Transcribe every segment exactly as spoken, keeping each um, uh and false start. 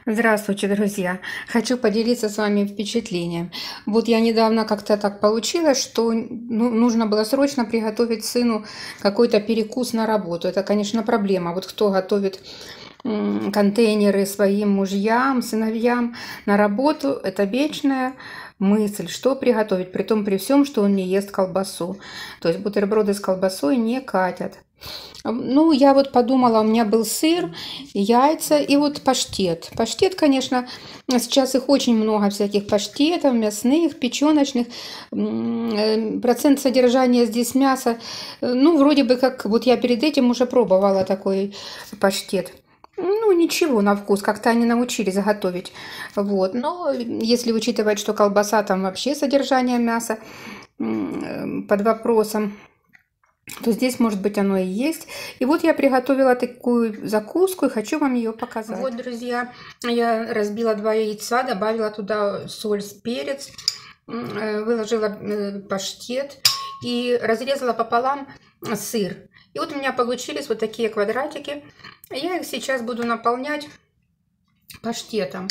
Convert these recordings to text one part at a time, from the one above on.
Здравствуйте, друзья! Хочу поделиться с вами впечатлением. Вот я недавно как-то так получилось, что ну, нужно было срочно приготовить сыну какой-то перекус на работу. Это, конечно, проблема. Вот кто готовит м, контейнеры своим мужьям, сыновьям на работу, это вечная мысль, что приготовить, при том при всем, что он не ест колбасу. То есть бутерброды с колбасой не катят. Ну, я вот подумала, у меня был сыр, яйца и вот паштет. Паштет, конечно, сейчас их очень много, всяких паштетов, мясных, печеночных. Процент содержания здесь мяса, ну, вроде бы как, вот я перед этим уже пробовала такой паштет. Ну, ничего на вкус, как-то они научились готовить. Вот. Но если учитывать, что колбаса, там вообще содержание мяса под вопросом, то здесь, может быть, оно и есть. И вот я приготовила такую закуску и хочу вам ее показать. Вот, друзья, я разбила два яйца, добавила туда соль, перец, выложила паштет и разрезала пополам сыр. И вот у меня получились вот такие квадратики. Я их сейчас буду наполнять паштетом.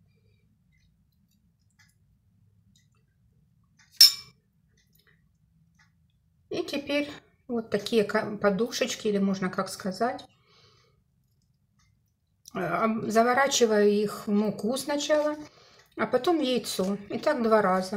И теперь вот такие подушечки, или можно как сказать. Заворачиваю их в муку сначала, а потом в яйцо. И так два раза.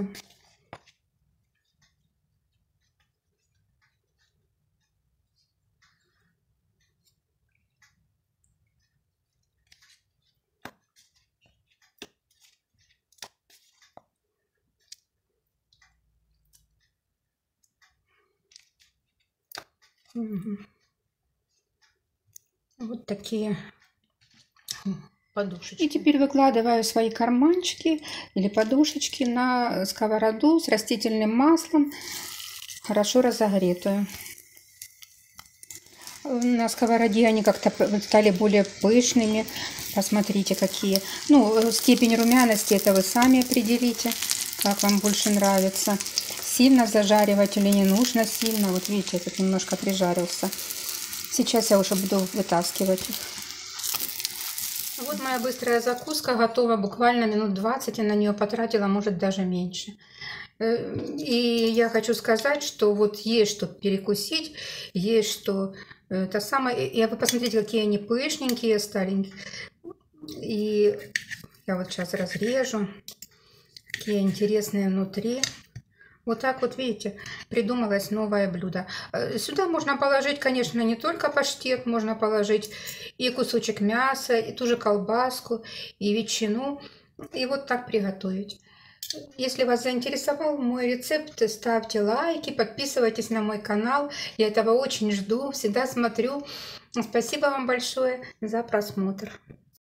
Угу. Вот такие подушечки. И теперь выкладываю свои карманчики или подушечки на сковороду с растительным маслом, хорошо разогретую. На сковороде они как-то стали более пышными. Посмотрите, какие. Ну, степень румяности это вы сами определите, как вам больше нравится. Сильно зажаривать или не нужно сильно. Вот видите, этот немножко прижарился. Сейчас я уже буду вытаскивать их. Вот моя быстрая закуска готова. Буквально минут двадцать я на нее потратила, может даже меньше. И я хочу сказать, что вот есть что перекусить, есть что... Это самое... И вы посмотрите, какие они пышненькие стали. И я вот сейчас разрежу. Какие интересные внутри. Вот так вот, видите, придумалось новое блюдо. Сюда можно положить, конечно, не только паштет, можно положить и кусочек мяса, и ту же колбаску, и ветчину. И вот так приготовить. Если вас заинтересовал мой рецепт, ставьте лайки, подписывайтесь на мой канал. Я этого очень жду, всегда смотрю. Спасибо вам большое за просмотр.